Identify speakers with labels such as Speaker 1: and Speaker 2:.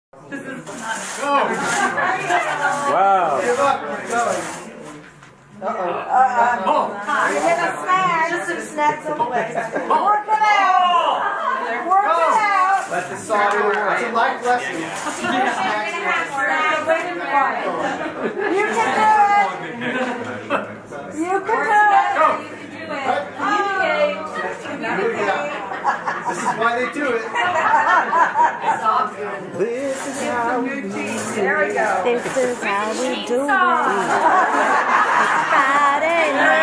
Speaker 1: Wow.
Speaker 2: Give up. Keep going.
Speaker 3: You're gonna smash. Just some snaps on the way. Work it out. Work it out.
Speaker 2: Let the saw do it. It's a life lesson.
Speaker 3: You can do it. You can do it. Communicate.
Speaker 2: This is why they do it.
Speaker 1: This is how we do
Speaker 3: There we go.
Speaker 4: This is how we do it. Friday night.